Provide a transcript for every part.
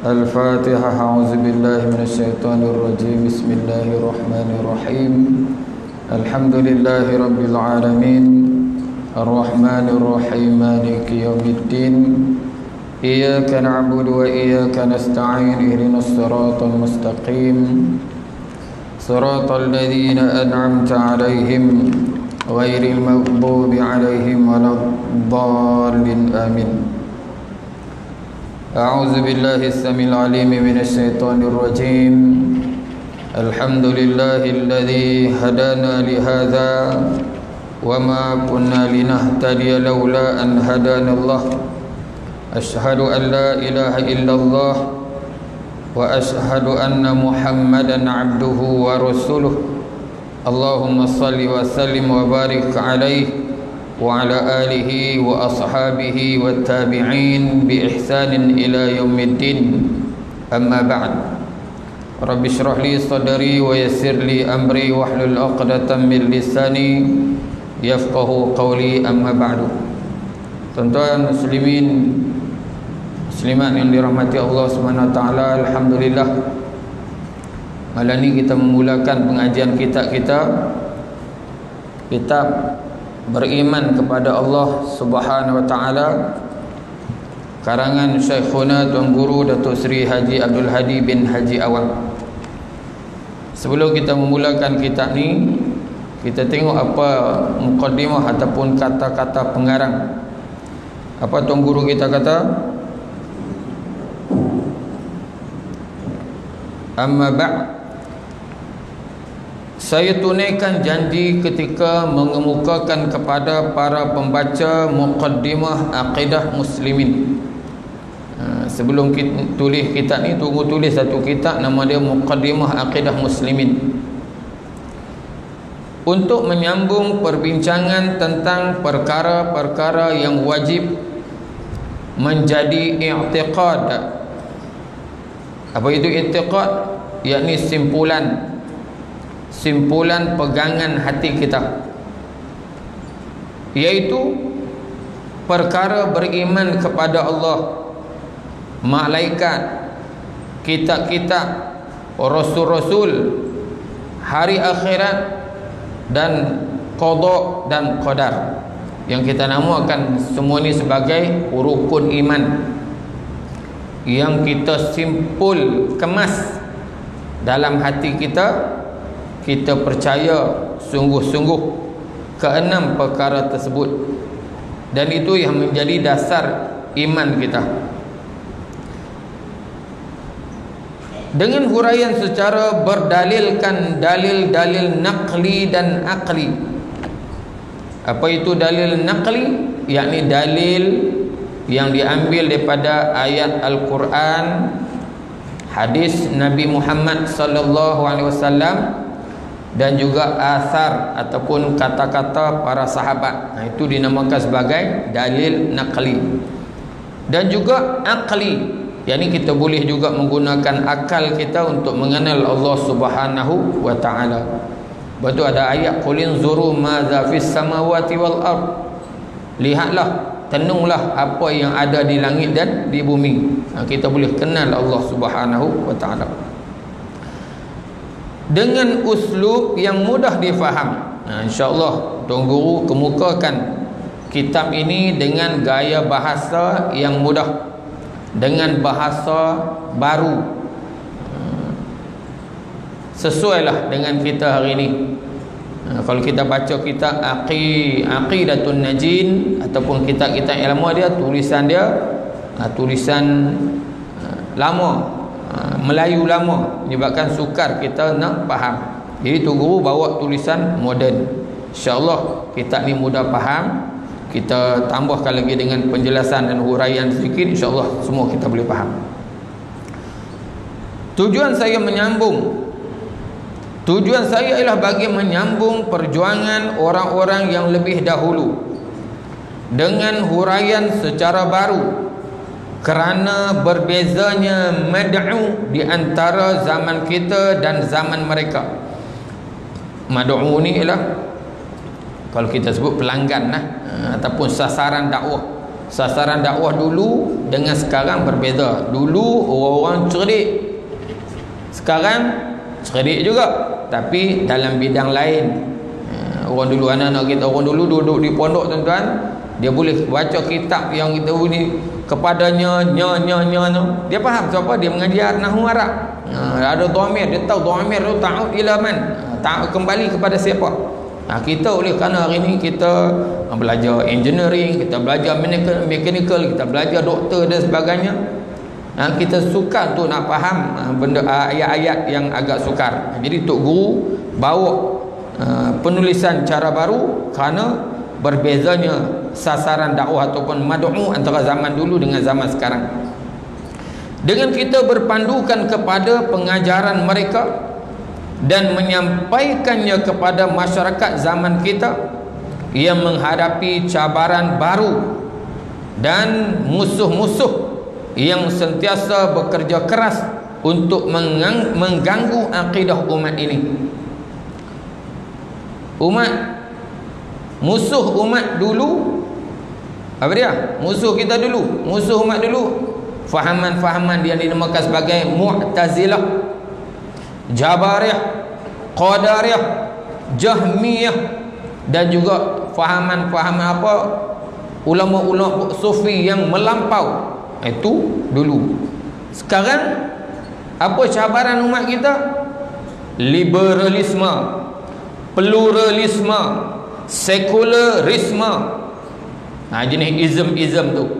الفاتحة. أعوذ بالله من الشيطان الرجيم. بسم الله الرحمن الرحيم. الحمد لله رب العالمين الرحمن الرحيم مالك يوم الدين. إياك نعبد وإياك نستعين. اهدنا الصراط المستقيم صراط الذين أنعمت عليهم غير المغضوب عليهم ولا الضالين. آمين. أعوذ بالله السميع العليم من الشيطان الرجيم. الحمد لله الذي هدانا لهذا وما كنا لنهتدي لولا أن هدانا الله. أشهد أن لا إله إلا الله وأشهد أن محمدا عبده ورسوله. اللهم صل وسلم وبارك عليه وعلى آله وأصحابه والتابعين بإحسان إلى يوم الدين. أما بعد. رب اشرح لي صدري ويسر لي أمري واحلل عقدة من لساني يفقه قولي. أما بعد. Tuan-tuan muslimin muslimat yang dirahmati Allah Subhanahu wa taala, alhamdulillah malam ini kita memulakan pengajian kitab Beriman kepada Allah Subhanahu wa taala, karangan Syekhuna Tuan Guru Datuk Seri Haji Abdul Hadi bin Haji Awang. Sebelum kita memulakan kitab ni, kita tengok apa muqaddimah ataupun kata-kata pengarang. Apa Tuan Guru kita kata? Amma ba'd. Saya tunaikan janji ketika mengemukakan kepada para pembaca muqaddimah akidah muslimin. Sebelum kita tulis kitab ni, tunggu tulis satu kitab nama dia Muqaddimah Akidah Muslimin, untuk menyambung perbincangan tentang perkara-perkara yang wajib menjadi i'tiqad. Apa itu i'tiqad? Yakni simpulan pegangan hati kita, yaitu perkara beriman kepada Allah, malaikat, kitab-kitab, rasul-rasul, hari akhirat, dan qada dan qadar, yang kita namakan semua ini sebagai rukun iman, yang kita simpul kemas dalam hati kita. Kita percaya sungguh-sungguh keenam perkara tersebut, dan itu yang menjadi dasar iman kita. Dengan huraian secara berdalilkan dalil-dalil naqli dan aqli. Apa itu dalil naqli? Yakni dalil yang diambil daripada ayat Al-Quran, hadis Nabi Muhammad sallallahu alaihi wasallam, dan juga asar ataupun kata-kata para sahabat. Itu dinamakan sebagai dalil naqli. Dan juga aqli, yakni kita boleh juga menggunakan akal kita untuk mengenal Allah Subhanahu wa taala. Betul, ada ayat qul inzuru madza fis samawati wal ard. Lihatlah, tenunglah apa yang ada di langit dan di bumi. Kita boleh kenal Allah Subhanahu wa taala dengan uslub yang mudah difaham. InsyaAllah Tuan Guru kemukakan kitab ini dengan gaya bahasa yang mudah, dengan bahasa baru, sesuailah dengan kita hari ini. Kalau kita baca kitab Aqidatun Najin ataupun kitab-kitab ilmu dia, tulisan lama, Melayu lama, menyebabkan sukar kita nak faham. Jadi Tuan Guru bawa tulisan moden. InsyaAllah kitab ni mudah faham. Kita tambahkan lagi dengan penjelasan dan huraian sedikit, InsyaAllah semua kita boleh faham. Tujuan saya ialah bagi menyambung perjuangan orang-orang yang lebih dahulu dengan huraian secara baru, kerana berbezanya mad'u di antara zaman kita dan zaman mereka. Mad'u ni ialah, kalau kita sebut pelanggan ataupun sasaran dakwah. sasaran dakwah dulu dengan sekarang berbeza. Dulu orang-orang cerdik, sekarang cerdik juga tapi dalam bidang lain. Orang dulu, anak-anak kita orang dulu duduk di pondok tuan-tuan, dia boleh baca kitab yang kita bunyi kepadanya nya. Dia faham sebab dia mengajar nahwu Arab. Ada dhamir, dia tahu dhamir tu ta'ud ila man, ta'ud kembali kepada siapa. Kita oleh kerana hari ni kita belajar engineering, kita belajar mechanical, kita belajar doktor dan sebagainya, kita sukar tu nak faham benda ayat-ayat yang agak sukar. Jadi Tok Guru bawa penulisan cara baru kerana berbezanya sasaran dakwah ataupun mad'u antara zaman dulu dengan zaman sekarang. Dengan kita berpandukan kepada pengajaran mereka dan menyampaikannya kepada masyarakat zaman kita yang menghadapi cabaran baru dan musuh-musuh yang sentiasa bekerja keras untuk mengganggu akidah umat ini. Musuh umat dulu apa dia? Musuh kita dulu, musuh umat dulu, fahaman-fahaman yang dinamakan sebagai Mu'tazilah, Jabariyah, Qadariyah, Jahmiyah, dan juga fahaman-fahaman apa ulama-ulama sufi yang melampau. Itu dulu. Sekarang apa cabaran umat kita? Liberalisme, pluralisme, sekularisme. Jenis ism tu.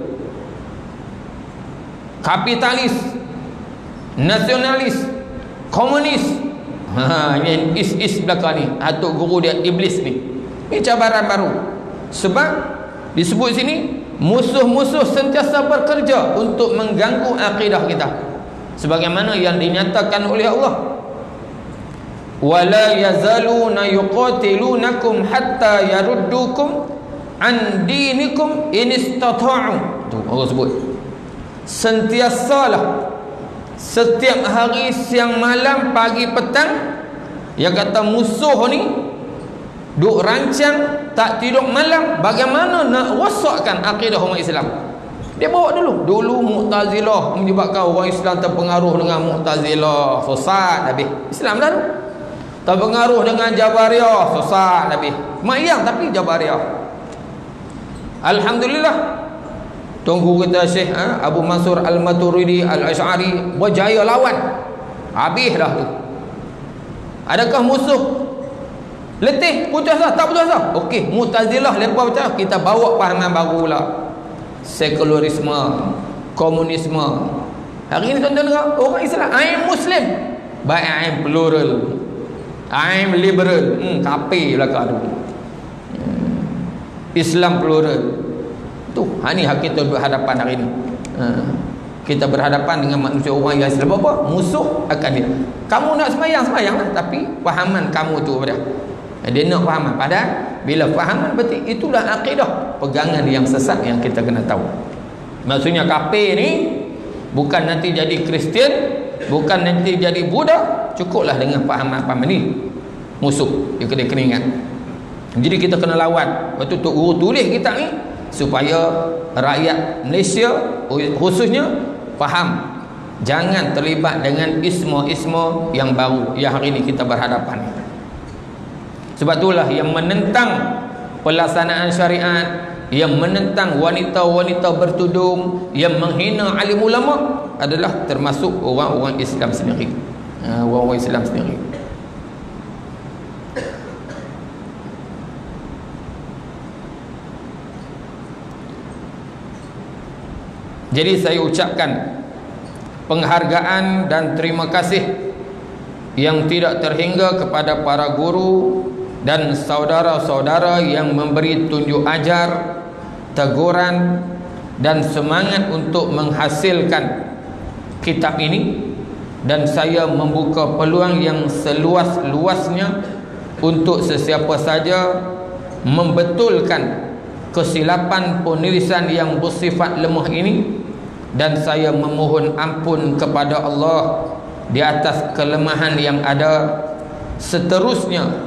Kapitalis, nasionalis, komunis. Ini is belakang ni. Tok Guru dia iblis ni. Ini cabaran baru. Sebab disebut sini musuh-musuh sentiasa bekerja untuk mengganggu akidah kita. Sebagaimana yang dinyatakan oleh Allah. Wala yazaluna yuqatilunakum hatta yaruddukum an dinikum in istata'u. Tu Allah sebut. Sentiasalah setiap hari, siang malam, pagi petang, yang kata musuh ni duk rancang tak tidur malam bagaimana nak rosakkan akidah umat Islam. Dia bawa dulu Mu'tazilah menyebabkan orang Islam terpengaruh dengan Mu'tazilah, sesat habis. Islam dah tu terpengaruh dengan Jabariyah, sesat habis. Mayang tapi Jabariyah. Alhamdulillah, tunggu kita Syekh Abu Mansur Al-Maturidi Al-Asy'ari berjaya lawan. Habis dah tu. Adakah musuh letih, putus asa? Tak putus asa. Okey, Mu'tazilah lepas macam kita bawa pahaman baru pula. Sekularisme, komunisme. Hari ini tuan-tuan dengar orang Islam, I'm Muslim, baik I'm plural, I'm liberal. Kafir belakang tu. Islam plural. Tu, ni hak kita berhadapan hari ini. Kita berhadapan dengan manusia orang yang Islam apa? Musuh akan dia. Kamu nak semayang lah, tapi fahaman kamu tu apa dia? Dia nak fahaman. Padahal bila fahaman berarti itulah akidah, pegangan yang sesat yang kita kena tahu. Maksudnya kafir ni bukan nanti jadi Kristian, bukan nanti jadi Buddha, cukuplah dengan fahaman-fahaman ni. Musuh dia kena ingat. Jadi kita kena lawan. Waktu Tok Guru tulis kitab ni supaya rakyat Malaysia khususnya faham, jangan terlibat dengan isma-isma yang baru yang hari ini kita berhadapan. Sebab itulah yang menentang pelaksanaan syariat, yang menentang wanita-wanita bertudung, yang menghina alim ulama adalah termasuk orang-orang Islam sendiri. Orang-orang Islam sendiri. Jadi saya ucapkan penghargaan dan terima kasih yang tidak terhingga kepada para guru dan saudara-saudara yang memberi tunjuk ajar, teguran dan semangat untuk menghasilkan kitab ini, dan saya membuka peluang yang seluas-luasnya untuk sesiapa saja membetulkan kesilapan penulisan yang bersifat lemah ini, dan saya memohon ampun kepada Allah di atas kelemahan yang ada. Seterusnya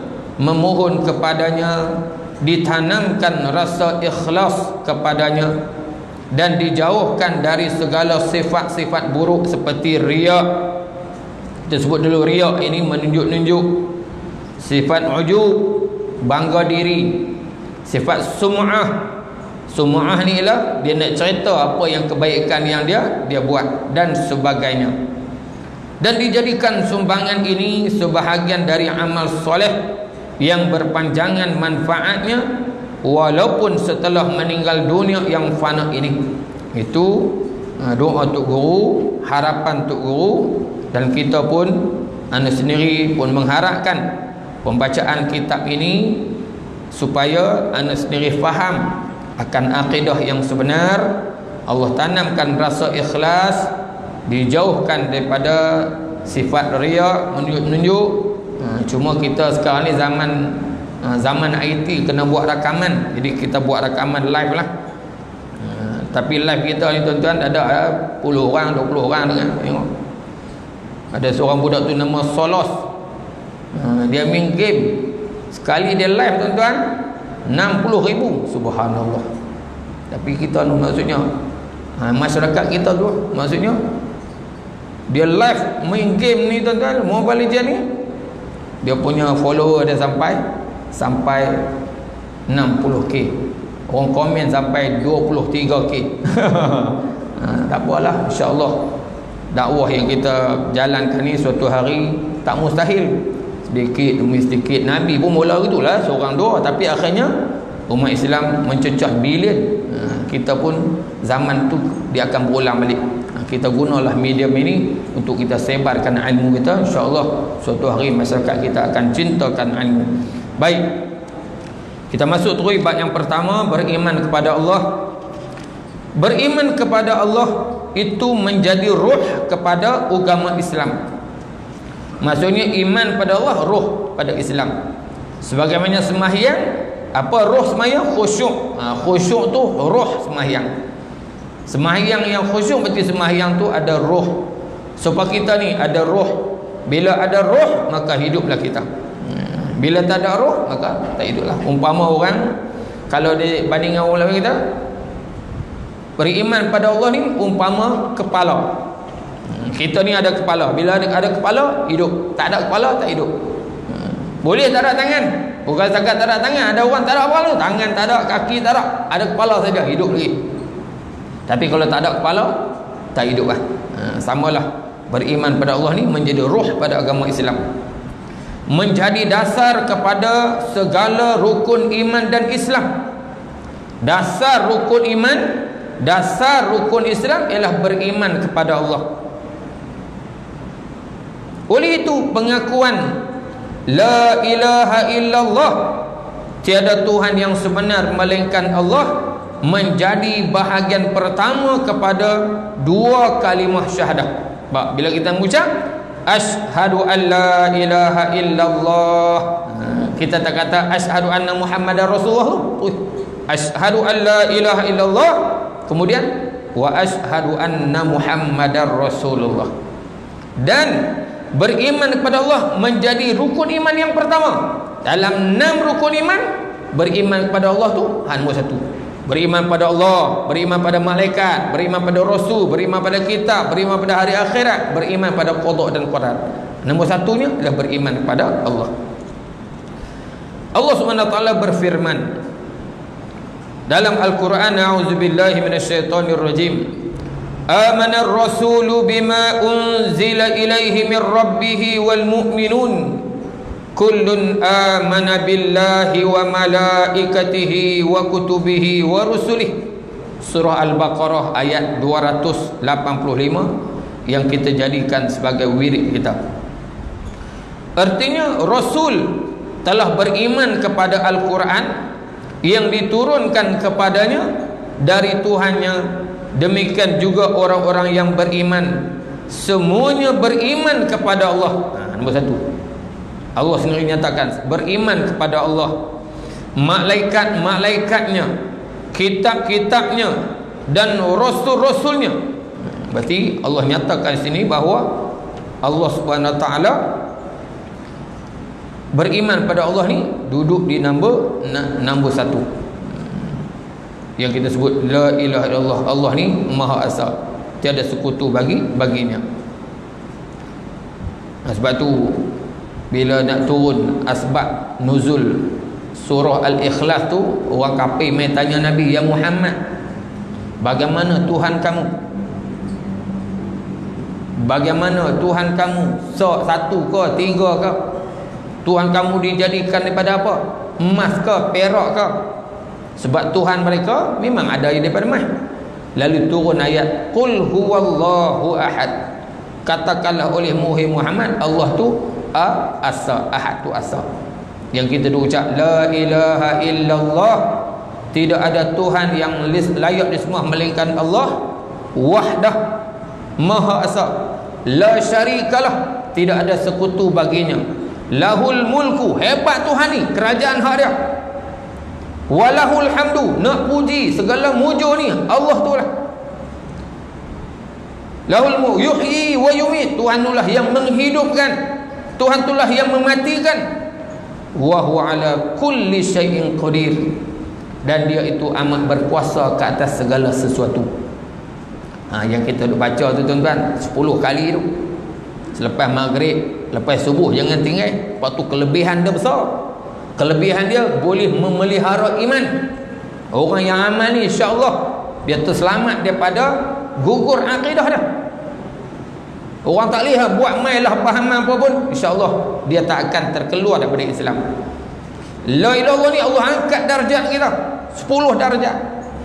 memohon kepadanya ditanamkan rasa ikhlas kepadanya dan dijauhkan dari segala sifat-sifat buruk seperti riya. Kita sebut dulu riya ini menunjuk-nunjuk, sifat ujub, bangga diri, sifat sum'ah. Sum'ah ni ialah dia nak cerita apa yang kebaikan yang dia buat dan sebagainya. Dan dijadikan sumbangan ini sebahagian dari amal soleh yang berpanjangan manfaatnya walaupun setelah meninggal dunia yang fana ini. Itu doa Tok Guru, harapan Tok Guru, dan kita pun anda sendiri pun mengharapkan pembacaan kitab ini supaya anda sendiri faham akan akidah yang sebenar. Allah tanamkan rasa ikhlas, dijauhkan daripada sifat riya, menunjuk-nunjuk. Cuma kita sekarang ni zaman IT kena buat rakaman, jadi kita buat rakaman live lah. Tapi live kita ni tuan-tuan ada 10 orang, 20 orang dengar. Tengok, ada seorang budak tu nama Solos, dia main game sekali dia live tuan-tuan 60,000. Subhanallah. Tapi kita ni maksudnya masyarakat kita tu maksudnya dia live main game ni tuan-tuan, Mobile Legends ni, dia punya follower dia sampai 60k. Orang komen sampai 23k. Tak apalah, insya-Allah dakwah yang kita jalankan ni suatu hari tak mustahil. Sedikit demi sedikit, Nabi pun mula gitulah, seorang dua, tapi akhirnya umat Islam mencecah bilion. Kita pun zaman tu dia akan berulang balik. Kita gunalah medium ini untuk kita sebarkan ilmu kita. InsyaAllah suatu hari masyarakat kita akan cintakan ilmu. Baik, kita masuk terus bab yang pertama, beriman kepada Allah. Beriman kepada Allah itu menjadi ruh kepada agama Islam. Maksudnya iman pada Allah, ruh pada Islam. Sebagaimana sembahyang, apa ruh sembahyang? Khusyuk. Khusyuk tu ruh sembahyang. Sembahyang yang khusyuk berarti sembahyang tu ada ruh. Supaya kita ni ada ruh. Bila ada ruh maka hiduplah kita. Bila tak ada ruh maka tak hiduplah. Umpama orang kalau dibanding dengan ulama kita, beriman pada Allah ni umpama kepala. Kita ni ada kepala. Bila ada kepala, hidup. Tak ada kepala, tak hidup. Boleh tak ada tangan? Bukan setakat tak ada tangan. Ada orang tak ada kepala, tangan tak ada, kaki tak ada, ada kepala saja, hidup lagi. Tapi kalau tak ada kepala, tak hidup lah. Samalah beriman pada Allah ni menjadi ruh pada agama Islam, menjadi dasar kepada segala rukun iman dan Islam. Dasar rukun iman, dasar rukun Islam ialah beriman kepada Allah. Oleh itu pengakuan la ilaha illallah, tiada Tuhan yang sebenar melainkan Allah, menjadi bahagian pertama kepada dua kalimah syahadah. Bila kita mengucap asyhadu an la ilaha illallah, kita tak kata asyhadu anna muhammadar rasulullah. Asyhadu an la ilaha illallah, kemudian wa asyhadu anna muhammadar rasulullah. Dan beriman kepada Allah menjadi rukun iman yang pertama. Dalam 6 rukun iman, beriman kepada Allah tu nombor 1. Beriman pada Allah, beriman pada malaikat, beriman pada rasul, beriman pada kitab, beriman pada hari akhirat, beriman pada qada dan qadar. Nombor 1-nya adalah beriman kepada Allah. Allah Subhanahu wa taala berfirman dalam Al-Quran, a'udzubillahi minasyaitonir rajim. Amana ar-rasulu bima unzila ilaihi min rabbih wal mu'minun kullun amana billahi wa malaikatihi wa kutubihi wa rusulihi. Surah Al-Baqarah ayat 285 yang kita jadikan sebagai wirid kita. Artinya Rasul telah beriman kepada Al-Quran yang diturunkan kepadanya dari Tuhannya. Demikian juga orang-orang yang beriman, semuanya beriman kepada Allah. Nombor 1, Allah sendiri nyatakan beriman kepada Allah, malaikat-malaikatnya, kitab-kitabnya, dan rasul-rasulnya. Berarti Allah nyatakan sini bahawa Allah Subhanahu wa taala beriman pada Allah ni duduk di nombor 1. yang kita sebut la ilaha illallah. Allah ni Maha Esa, tiada sekutu baginya. Sebab tu bila nak turun asbab nuzul surah Al-Ikhlas tu, orang kafir mai tanya Nabi, ya Muhammad, bagaimana Tuhan kamu? Bagaimana Tuhan kamu? Satu ke, tiga ke? Tuhan kamu dijadikan daripada apa? Emas ke, perak ke? Sebab Tuhan mereka memang ada daripada emas. Lalu turun ayat qul huwallahu ahad. Katakanlah oleh Muhammad, Allah tu Asa, Ahad tu Asa. Yang kita ucap la ilaha illallah, tidak ada Tuhan yang layak disembah melainkan Allah, wahdah, Maha Esa, la syarikalah, tidak ada sekutu baginya, lahul mulku, hebat Tuhan ni, kerajaan hak dia, walahul hamdu, nak puji segala mujur ni Allah tu lah. Lahul mulku yuhyi wa yumit, Tuhan itulah yang menghidupkan, Tuhan itulah yang mematikan. Wa huwa ala kulli syai'in qadir, dan dia itu amat berkuasa ke atas segala sesuatu. Yang kita duk baca tu tuan-tuan 10 kali tu selepas maghrib, lepas subuh, jangan tinggal. Lepas tu kelebihan dia besar. Kelebihan dia boleh memelihara iman. Orang yang amal ni insya-Allah dia terselamat daripada gugur akidah dia. Orang tak lihat buat main lah fahaman apa pun, insya-Allah dia tak akan terkeluar daripada Islam. La ilaha illallah ni Allah angkat darjat kita 10 darjat.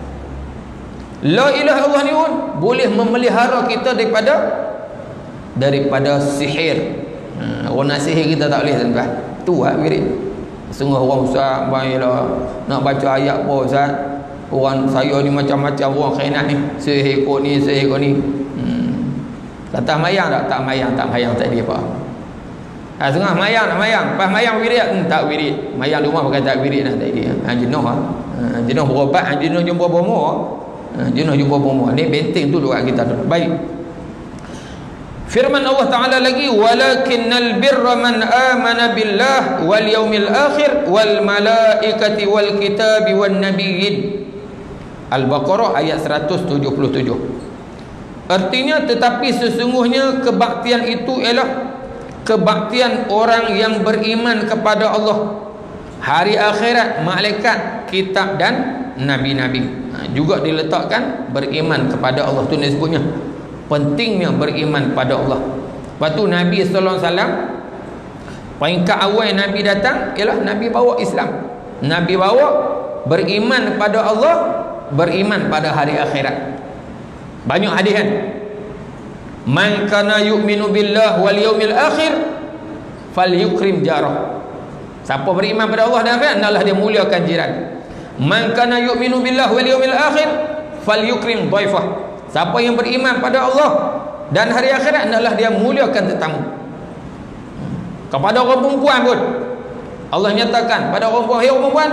La ilaha illallah ni pun boleh memelihara kita daripada sihir. Orang nak sihir kita tak boleh tuan-tuan. Tu lah wirid. Sungguh orang ustaz baiklah nak baca ayat apa ustaz, orang saya ni macam-macam orang khianat ni, sihir kot ni, sihir kot ni. Kata mayang tak? Tak mayang tadi apa. Setengah mayang, pas mayang wirid, tak wirid. Mayang rumah pakai tak wirid nak tadi. Jenuh jenuh berobat, jenuh jumpa bomo. Jenuh jumpa bomo. Ni benteng tu dekat kita tu. Baik. Firman Allah Ta'ala lagi, walakinnal birra man amana billah wal yaumil akhir wal malaikati wal kitabi wan nabiyyin. Al-Baqarah ayat 177. Artinya, tetapi sesungguhnya kebaktian itu ialah kebaktian orang yang beriman kepada Allah, hari akhirat, malaikat, kitab dan nabi-nabi. Juga diletakkan beriman kepada Allah. Itu disebutnya pentingnya beriman kepada Allah. Lepas tu Nabi sallallahu alaihi wasallam, peringkat awal Nabi datang ialah Nabi bawa Islam. Nabi bawa beriman kepada Allah, beriman pada hari akhirat. Banyak hadis kan, man kana yu'minu billah wal yaumil akhir falyukrim jarah. Siapa beriman pada Allah dan akhirat, hendaklah dia muliakan jiran. Man kana yu'minu billah wal yaumil akhir falyukrim dhaifah. Siapa yang beriman pada Allah dan hari akhirat, hendaklah dia muliakan tetamu. Kepada orang perempuan pun Allah nyatakan pada orang perempuan, hey orang perempuan,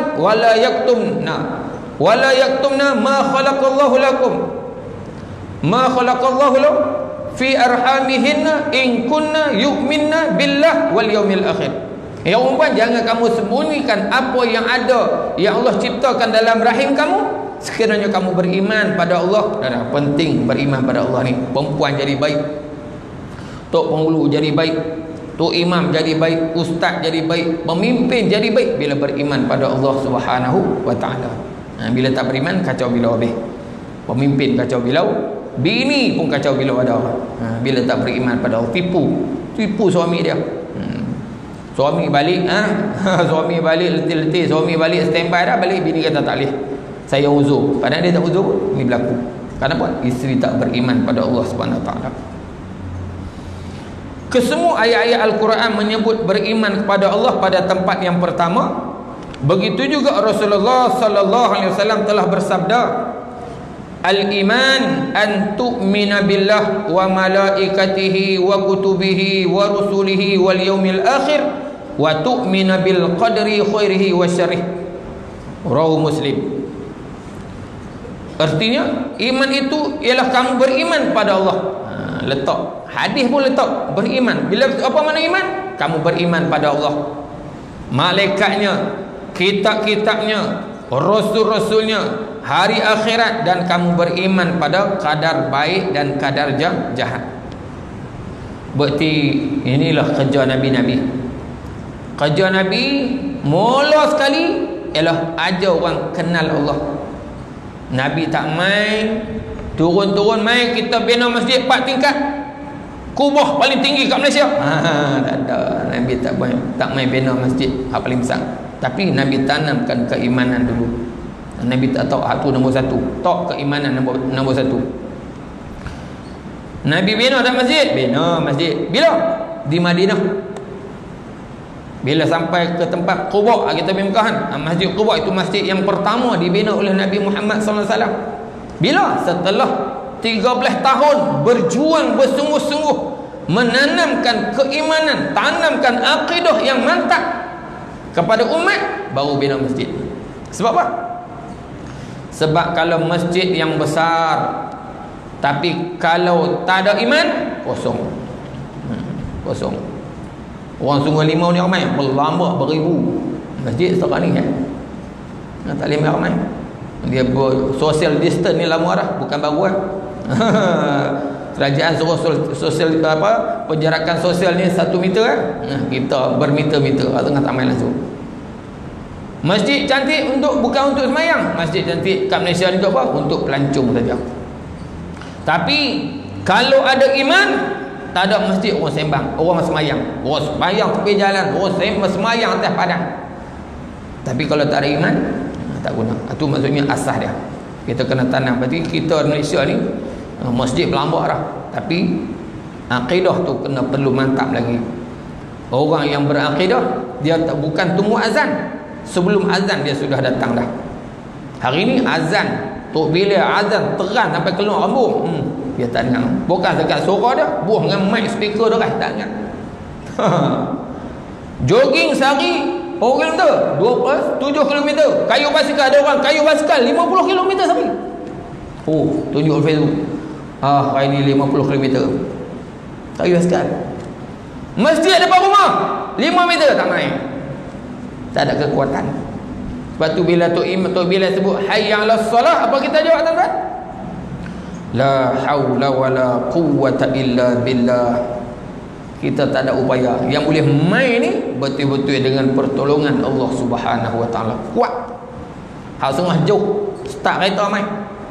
wala yaktumna ma khalaqallahu lakum, ma khalaqallahu lakum fi arhamihinna in kunna yu'minna billah wal yaumil akhir. Ya perempuan, jangan kamu sembunyikan apa yang ada yang Allah ciptakan dalam rahim kamu, sekiranya kamu beriman pada Allah. Dan penting beriman pada Allah ni. Perempuan jadi baik, tok penghulu jadi baik, tok imam jadi baik, ustaz jadi baik, pemimpin jadi baik bila beriman pada Allah Subhanahu wa taala. Bila tak beriman, kacau bilau habis. Pemimpin kacau bilau, bini pun kacau bilau ada. Bila tak beriman pada Allah, tipu suami dia. Suami balik, suami balik letih-letih, suami balik standby dah, balik bini kata tak boleh, saya uzur. Padahal dia tak uzur, ni berlaku. Kenapa? Isteri tak beriman pada Allah Subhanahu Wa Taala. Kesemua ayat-ayat Al-Quran menyebut beriman kepada Allah pada tempat yang pertama. Begitu juga Rasulullah sallallahu alaihi wasallam telah bersabda, al-iman an tu'mina billah wa malaikatihi wa kutubihi wa rusulihi wal yaumil akhir wa tu'mina bil qadri khairihi wa syarrih. Rawahu Muslim. Artinya iman itu ialah kamu beriman pada Allah. Letak hadis pun letak beriman. Bila apa makna iman? Kamu beriman pada Allah, malaikatnya, kitab-kitabnya, rasul-rasulnya, hari akhirat dan kamu beriman pada kadar baik dan kadar jahat. Berarti inilah kerja Nabi-Nabi. Kerja Nabi mula sekali ialah ajar orang kenal Allah. Nabi tak main turun-turun main kita bina masjid 4 tingkat, kubah paling tinggi kat Malaysia. Tak ada. Nabi tak main bina masjid hak paling besar. Tapi Nabi tanamkan keimanan dulu. Nabi tak tahu itu nombor 1. Tak keimanan nombor 1. Nabi bina tak masjid? Bina masjid. Bila? Di Madinah. Bila sampai ke tempat Quba, kita pergi Mekah, Masjid Quba itu masjid yang pertama dibina oleh Nabi Muhammad SAW. Bila? Setelah 13 tahun berjuang bersungguh-sungguh menanamkan keimanan, tanamkan akidah yang mantap kepada umat, baru bina masjid. Sebab apa? Sebab kalau masjid yang besar tapi kalau tak ada iman, kosong. Kosong. Orang Sungai Limau ni ramai, berlambak beribu. Masjid sekarang ni kan, tak boleh ramai. Dia social distance ni lama dah, bukan baru lah. Kerajaan suruh sosial apa, penjarakan sosial ni 1 meter kan. Kita bermeter-meter, tengah tak main langsung. Masjid cantik bukan untuk semayang. Masjid cantik kat Malaysia ni untuk apa? Untuk pelancong saja. Tapi kalau ada iman, tak ada masjid orang sembang, orang semayang. Orang semayang tepi jalan, orang semayang atas padang. Tapi kalau tak ada iman, tak guna. Itu maksudnya asas dia. Kita kena tanam. Berarti kita Malaysia ni masjid berlambak dah, tapi akidah tu kena perlu mantap lagi. Orang yang berakidah, dia bukan tunggu azan. Sebelum azan dia sudah datang dah. Hari ni azan, tok bila azan terang sampai keluar rambut, dia tak dengar. Bukan dekat suara dia, buah dengan mic speaker dia tak dengar. Jogging sehari orang tu 7 km. Kayu basikal, ada orang kayu basikal 50 km sehari. Tunjuk Facebook. Hari ni 50 km kayu basikal. Masjid depan rumah 5 meter tak main. Tak ada kekuatan. Sebab tu bila Tok Bilal sebut hayya 'alas solah, apa kita jawab tuan-tuan? La haula wala quwwata illa billah. Kita tak ada upaya. Yang boleh main ni betul-betul dengan pertolongan Allah Subhanahu wa taala. Kuat. Hak setengah jauh start kereta main.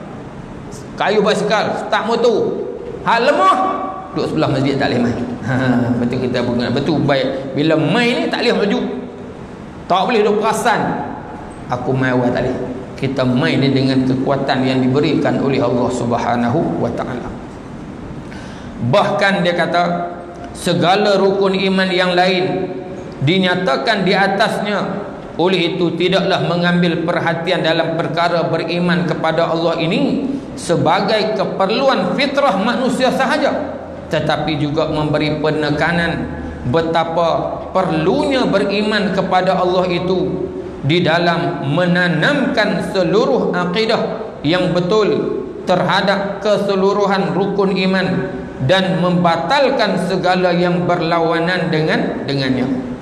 Kayu basikal, start motor. Hak lemah duduk sebelah masjid tak boleh main. Betul kita guna. Betul baik. Bila main ni tak boleh maju. Tak boleh duduk perasan. Aku main awal tak boleh. Kita main ni dengan kekuatan yang diberikan oleh Allah Subhanahu wa taala. Bahkan dia kata segala rukun iman yang lain dinyatakan di atasnya. Oleh itu tidaklah mengambil perhatian dalam perkara beriman kepada Allah ini sebagai keperluan fitrah manusia sahaja, tetapi juga memberi penekanan betapa perlunya beriman kepada Allah itu di dalam menanamkan seluruh akidah yang betul terhadap keseluruhan rukun iman dan membatalkan segala yang berlawanan dengannya.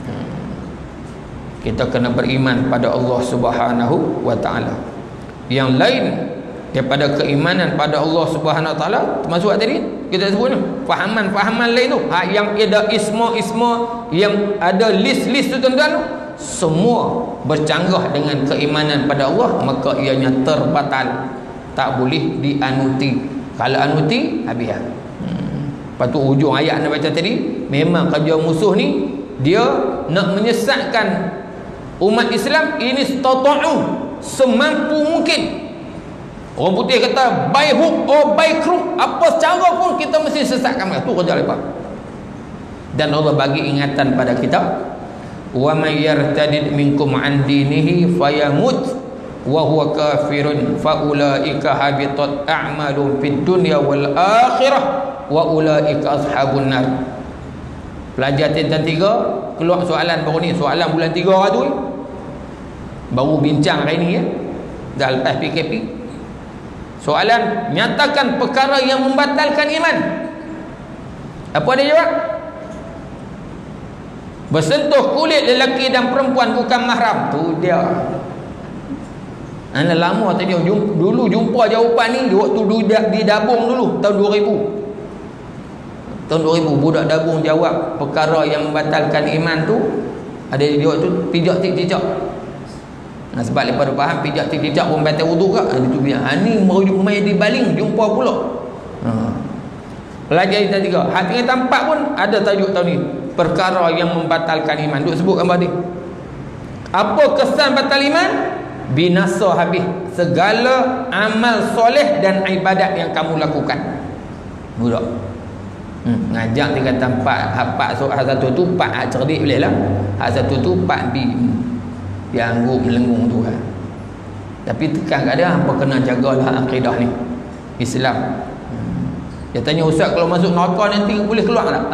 Kita kena beriman pada Allah Subhanahu wa taala. Yang lain daripada keimanan pada Allah Subhanahu wa taala termasuk tadi kita sebutnya fahaman-fahaman lain tu, yang ada isma-isma, yang ada list-list tu tuan-tuan, semua bercanggah dengan keimanan pada Allah, maka ianya terbatal, tak boleh dianuti. Kalau anuti habis dah. Lepas tu hujung ayat nak baca tadi, memang kerja musuh ni dia nak menyesatkan umat Islam ini stata'u, semampu mungkin. Orang putih kata by hook or by crook, apa cara pun kita mesti sesatkan mereka. Tu kerja mereka. Dan Allah bagi ingatan pada kita, wa may yartadid minkum an dinihi fayamut wa huwa kafirun fa ulaika habitat a'malun fid dunya wal akhirah wa ulaika ashabun nar. Pelajar tingkatan 3 keluar soalan baru ni, soalan bulan 3 hari tu baru bincang hari ni ya, dah lepas PKP. Soalan, nyatakan perkara yang membatalkan iman. Apa dia jawab? Bersentuh kulit lelaki dan perempuan bukan mahram. Tu dia. Ana lama tadi dulu jumpa jawapan ni di waktu di Dabung dulu tahun 2000. Tahun 2000 budak Dabung jawab perkara yang membatalkan iman tu ada di waktu pijak tik-tik. Nah, sebab lepas dia faham pijak tik-tik pun batal wuduk ke? Itu biar. Ni merujuk main di baling jumpa pula. Pelajar kita tiga. Hati tampak pun ada tajuk tahun ni. Perkara yang membatalkan iman. Duk sebut gambar ni. Apa kesan batal iman? Binasa habis segala amal soleh dan ibadat yang kamu lakukan. Budak. Ngajak dia kata 4 hak satu tu 4 hak cerdik boleh lah. Hak satu tu 4 B. Dia angguk melengung tu kan. Tapi tekan kat dia apa kena jagalah akidah ni. Islam. Dia tanya ustaz kalau masuk neraka nanti boleh keluar tak?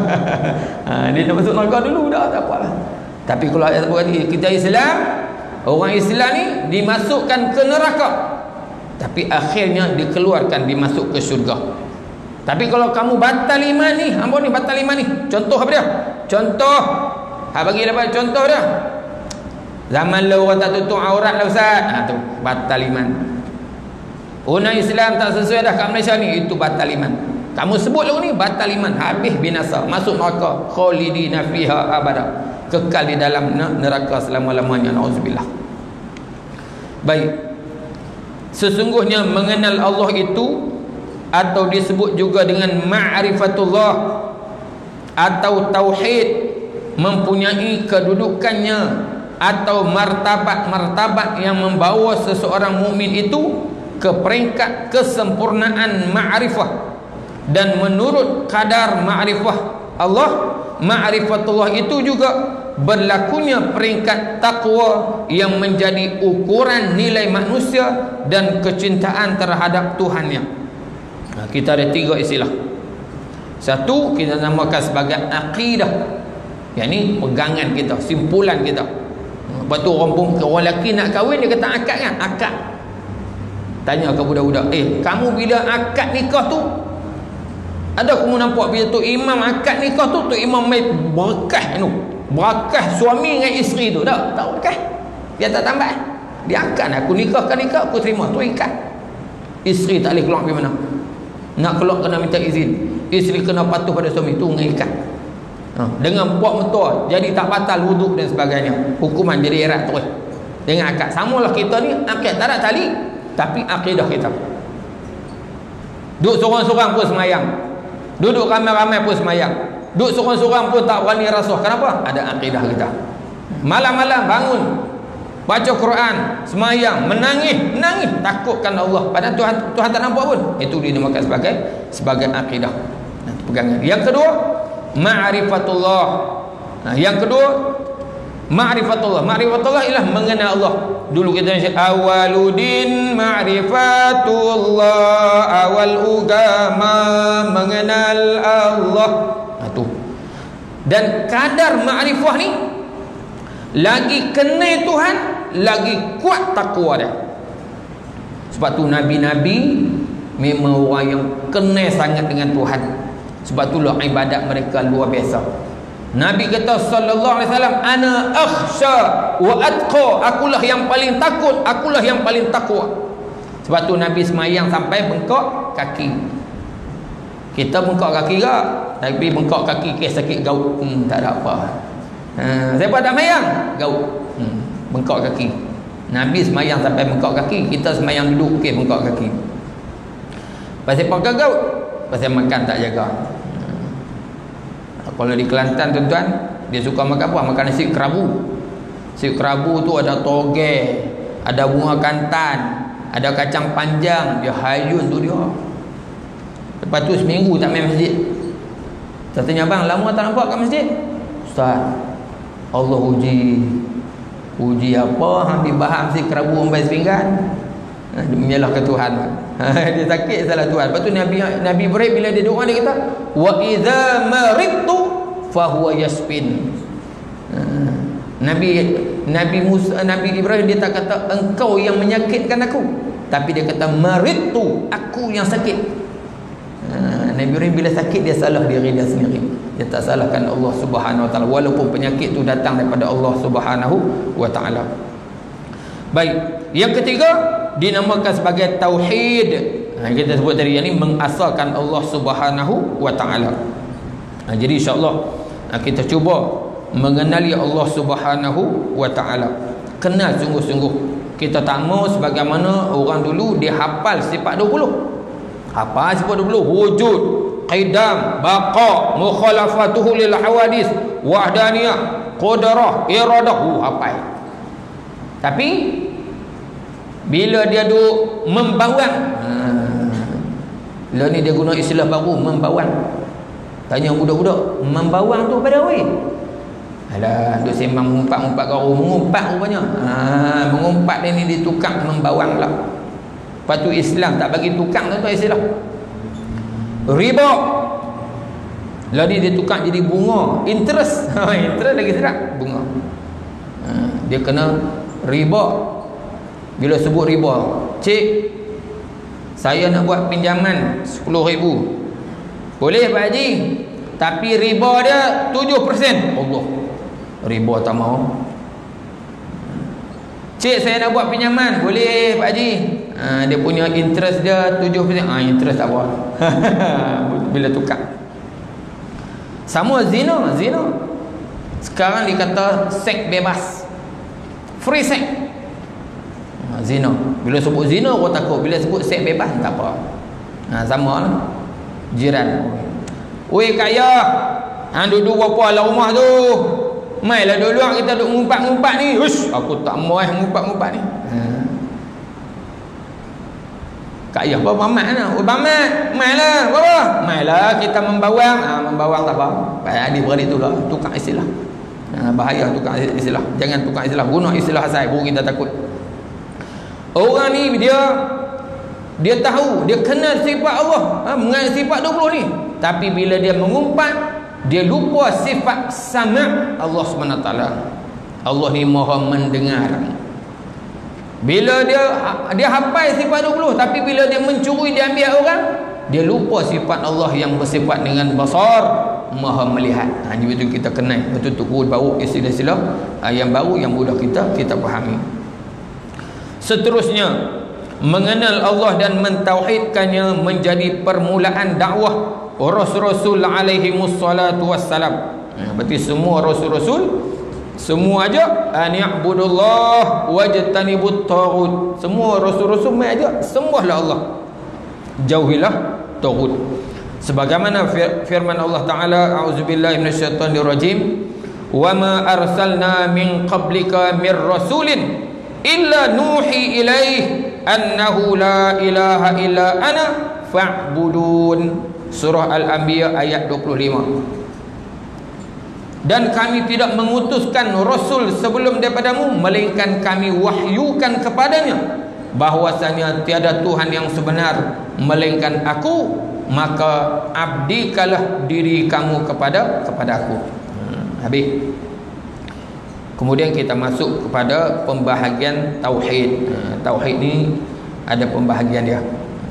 Dia nak masuk neraka dulu dah tak apalah. Tapi kalau kita Islam, orang Islam ni dimasukkan ke neraka tapi akhirnya dikeluarkan dimasuk ke syurga. Tapi kalau kamu batal iman ni, hamba ni batal iman ni. Contoh apa dia? Contoh. Bagi dapat contoh dia. Zaman lalu orang tak tutup aurat lah ustaz. Tu batal iman. Undang Islam tak sesuai dah kat Malaysia ni, itu batal iman. Kamu sebut lagu ni batal iman, habis binasa, masuk neraka, khalidina fiha abada. Kekal di dalam neraka selama-lamanya, nauzubillah. Baik. Sesungguhnya mengenal Allah itu atau disebut juga dengan ma'rifatullah atau tauhid, mempunyai kedudukannya atau martabat-martabat yang membawa seseorang mukmin itu ke peringkat kesempurnaan ma'rifah. Dan menurut kadar ma'rifah Allah, ma'rifatullah itu juga berlakunya peringkat takwa yang menjadi ukuran nilai manusia dan kecintaan terhadap Tuhannya. Kita ada 3 istilah. Satu kita namakan sebagai akidah, yakni pegangan kita, simpulan kita. Lepas tu orang lelaki nak kahwin dia kata akad kan? Akad. Tanya ke budak-budak, kamu bila akad nikah tu ada kamu nampak bila tu imam akad nikah tu imam mai berkah tu, berkah suami dengan isteri tu, tak berkah, dia tak tambah, dia akad aku nikahkan nikah aku terima tu ikat. Isteri tak boleh keluar pergi mana, nak keluar kena minta izin, isteri kena patuh pada suami, tu mengikat. Dengan puak mentua jadi tak batal wuduk dan sebagainya, hukuman jadi erat terus dengan akad. Samalah kita ni akad tak ada tali, tapi akidah kita. Duduk sorang-sorang pun semayang, duduk ramai-ramai pun semayang, duduk sorang-sorang pun tak berani rasuah. Kenapa? Ada akidah kita. Malam-malam bangun baca Quran, semayang, menangis takutkan Allah, padahal Tuhan tak nampak pun. Itu dinamakan sebagai akidah, pegangan. Yang kedua ma'rifatullah. Yang kedua ma'rifatullah. Ma'rifatullah ialah mengenal Allah. Dulu kita awaludin ma'rifatullah, awal agama mengenal Allah. Tu. Dan kadar ma'rifah ni lagi kenal Tuhan, lagi kuat takwa dia. Sebab tu nabi-nabi memang orang yang kenal sangat dengan Tuhan. Sebab itulah ibadat mereka luar biasa. Nabi kata sallallahu alaihi wasallam, ana akhsha wa atqa, akulah yang paling takut, akulah yang paling takwa. Sebab tu Nabi semayang sampai bengkok kaki. Kita bengkok kaki tak? Tapi bengkok kaki kes sakit gaut, tak ada apa. Siapa tak semayang? Gaut, bengkok kaki. Nabi semayang sampai bengkok kaki, kita semayang duduk kes bengkok kaki. Pasal apa gaut? Pasal makan tak jaga. Kalau di Kelantan tuan-tuan, dia suka makan apa? Makan nasi kerabu. Nasi kerabu tu ada toge, ada bunga kantan, ada kacang panjang, dia hayun tu dia. Lepas tu seminggu tak main masjid. Saya tanya, bang, lama tak nampak kat masjid? Ustaz, Allah uji apa? Hampir baham nasi kerabu sampai sepinggan. Dia menyalahkan Tuhan. Dia sakit salah Tuhan. Lepas tu Nabi Ibrahim bila dia doa dia kata, wa idza maridtu fa huwa yasfin. Nabi Ibrahim dia tak kata engkau yang menyakitkan aku, tapi dia kata maridtu, aku yang sakit. Nabi Ibrahim bila sakit dia salah diri dia sendiri. Dia tak salahkan Allah Subhanahu wa taala, walaupun penyakit tu datang daripada Allah Subhanahu wa taala. Baik, yang ketiga dinamakan sebagai tauhid. Kita sebut tadi, yang ini mengasahkan Allah Subhanahu wa taala. Jadi insya-Allah kita cuba mengenali Allah Subhanahu wa taala. Kenal sungguh-sungguh. Kita tak mau sebagaimana orang dulu dia hafal sifat 20. Hafal sifat 20, wujud, qidam, baqa, mukhalafatuhu lil hawadis, wahdaniyah, qadarah, iradah, hafal. Tapi bila dia duk membawang, lah ni dia guna istilah baru, membawang. Tanya budak-budak, membawang tu pada weh? Alah, duk sembang mengumpat-umpat kau, mengumpat rupanya. Mengumpat dia ni ditukar membawang lah. Lepas tu Islam tak bagi tukar tu istilah. Riba. Lah ni dia tukar jadi bunga, interest. Interest lagi sedap, bunga. Dia kena riba. Bila sebut riba, cik, saya nak buat pinjaman 10,000. Boleh Pak Haji, tapi riba dia 7%. Allah, riba tak mau. Cik, saya nak buat pinjaman. Boleh Pak Haji, dia punya interest dia 7%. Interest tak apa. Bila tukar. Sama zina. Sekarang dikata seks bebas, free sex. Zina. Bila sebut zina orang takut, bila sebut seks bebas tak apa. Sama lah. Jiran, weh kaya, duduk berapa lah rumah tu, mailah duduk kita duduk ngumpat-ngumpat ni. Hush, aku tak mau ngumpat-ngumpat ni. Kaya apa mamat lah. Mamat, mailah berapa? Mailah kita membawang. Membawang tak apa. Adik-beradik tu lah, tukar istilah. Bahaya tukar istilah. Jangan tukar istilah, guna istilah asal, baru kita takut. Orang ni dia tahu, dia kenal sifat Allah, mengenal sifat 20 ni, tapi bila dia mengumpat, dia lupa sifat sama' Allah SWT. Allah ni maha mendengar. Bila dia hafal sifat 20, tapi bila dia mencuri, dia ambil orang, dia lupa sifat Allah yang bersifat dengan basar, maha melihat. Jadi itu kita kenal betul-betul baru istilah-istilah yang baru yang mudah kita fahami. Seterusnya, mengenal Allah dan mentauhidkannya menjadi permulaan dakwah Rasul-Rasul alaihi wassalatu wassalam. Berarti semua Rasul-Rasul semua ajak an ya'budullah wajtanibut taghut. Semua Rasul-Rasul mai ajak sembahlah Allah, jauhilah taghut. Sebagaimana firman Allah Taala, a'udzubillahi minasyaitonir rajim, wa ma arsalna min qablika mir rasulin illa nuhi ilaih annahu la ilaha illa ana fa'budun. Surah Al-Anbiya ayat 25. Dan kami tidak mengutuskan rasul sebelum daripadamu, melainkan kami wahyukan kepadanya bahwasanya tiada Tuhan yang sebenar melainkan aku, maka abdikalah diri kamu kepada aku. Habis. Kemudian kita masuk kepada pembahagian tauhid. Tauhid ni ada pembahagian dia.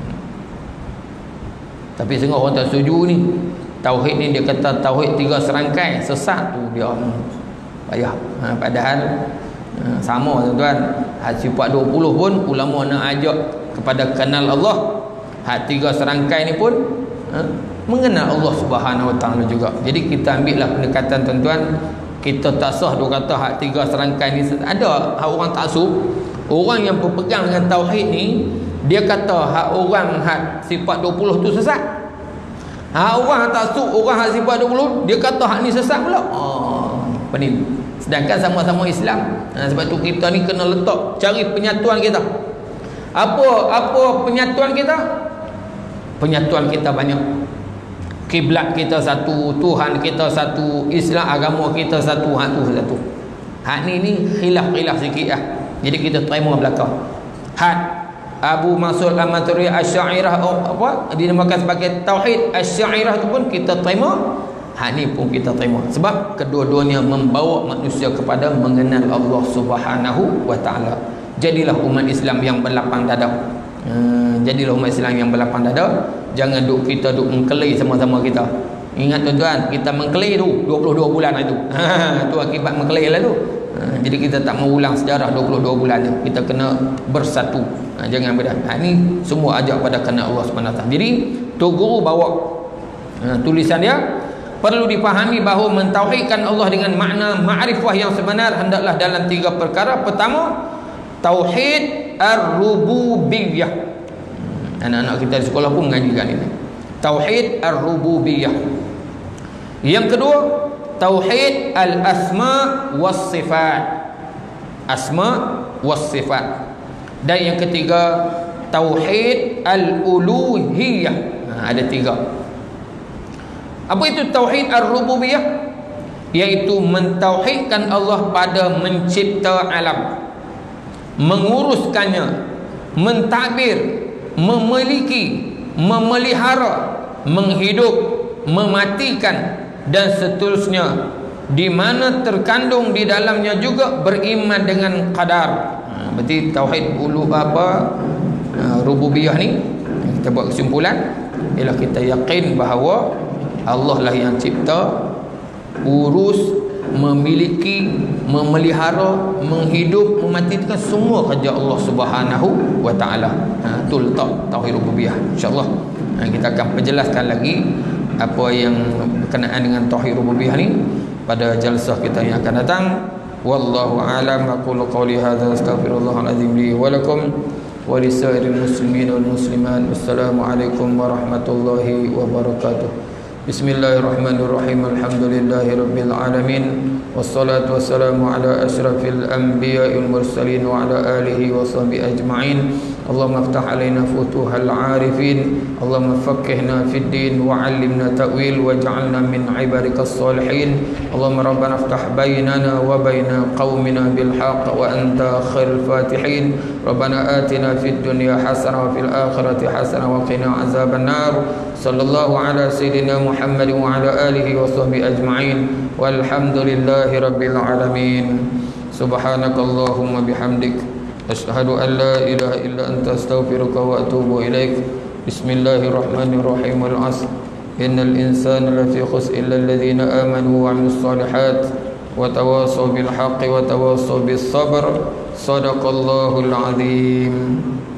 Tapi setengah orang tak setuju ni. Tauhid ni dia kata tauhid 3 serangkai, sesat tu dia. Payah. Padahal sama tuan-tuan. Sifat 20 pun ulama nak ajak kepada kenal Allah. 3 serangkai ni pun mengenal Allah Subhanahu Wa Taala juga. Jadi kita ambillah pendekatan tuan-tuan. Kita tak sah dia kata hak 3 serangkai ni. Ada hak orang taksub, orang yang berpegang dengan tauhid ni, dia kata hak orang hak sifat 20 tu sesat. Hak orang taksub, orang hak sifat 20, dia kata hak ni sesat pula. Apa ni? Sedangkan sama-sama Islam. Sebab tu kita ni kena letak, cari penyatuan kita. Apa penyatuan kita? Penyatuan kita banyak. Kiblat kita satu, Tuhan kita satu, Islam agama kita satu, hak tu satu. Hak ni khilaf sikit lah. Jadi kita terima belakang. Hak Abu Mansur Al-Maturidi Asy'ariyah apa dinamakan sebagai tauhid Asy'ariyah tu pun kita terima. Hak ni pun kita terima. Sebab kedua-duanya membawa manusia kepada mengenal Allah Subhanahu Wa Taala. Jadilah umat Islam yang berlapang dada. Jadilah umat Islam yang berlapang dada. Jangan kita mengkelai sama-sama kita. Ingat tuan-tuan, kita mengkelai tu 22 bulan itu. Tu akibat mengkelai lah tu. Jadi kita tak mau ulang sejarah 22 bulan ni. Kita kena bersatu. Jangan beda. Ini semua ajak pada kehendak Allah SWT. Jadi Tok Guru bawa tulisan dia, perlu dipahami bahawa mentauhidkan Allah dengan makna ma'rifah yang sebenar hendaklah dalam 3 perkara. Pertama, tauhid ar-rububiyah. Anak-anak kita di sekolah pun mengajikan ini. Tauhid ar-rububiyah. Yang kedua, tauhid al-asma was sifat. Asma was sifat. Dan yang ketiga, tauhid al-uluhiyah. Ada 3. Apa itu tauhid ar-rububiyah? Iaitu mentauhidkan Allah pada mencipta alam, menguruskannya, mentadbir, memiliki, memelihara, menghidup, mematikan dan seterusnya, di mana terkandung di dalamnya juga beriman dengan qadar. Berarti tauhid rububiyah ni kita buat kesimpulan ialah kita yakin bahawa Allah lah yang cipta, urus, memiliki, memelihara, menghidup, mematikan, semua kerja Allah Subhanahu wa taala. Itu letak tauhid rububiyah. Insya-Allah kita akan perjelaskan lagi apa yang berkenaan dengan tauhid rububiyah ni pada jalsah kita yang akan datang. Wallahu a'lam. Aqulu qawli hadza astaghfirullahal azim li wa lakum wa lisairil muslimin wal muslimat. Wassalamualaikum warahmatullahi wabarakatuh. Bismillahirrahmanirrahim. Alhamdulillahi rabbil alamin. Wassalatu wassalamu ala asyrafil anbiya'i wal mursalin wa ala alihi wa sahbihi ajma'in. Allahumma aftah alaina futuhal arifin. Allahumma faqqihna fid din wa 'allimna ta'wil waj'alna min 'ibadikas salihin. Allahumma rabbana aftah bainana wa baina qaumina bil haqq wa anta khairul fatihin. Rabbana atina fid dunya hasanah wa fil akhirati hasanah wa qina azaban nar. Sallallahu ala sayyidina Muhammad wa ala alihi wa sahbihi ajma'in. Walhamdulillahi rabbil alamin. Subhanakallahumma bihamdik, asyhadu an la ilaha illa anta astaghfiruka wa atubu ilaik. Bismillahirrahmanirrahim. Wal 'asr. Innal insana lafi khusr illa alladhina amanu wa 'amilus solihat wa tawasaw bil haqqi wa tawasaw bis sabr. Shadaqallahul 'azim.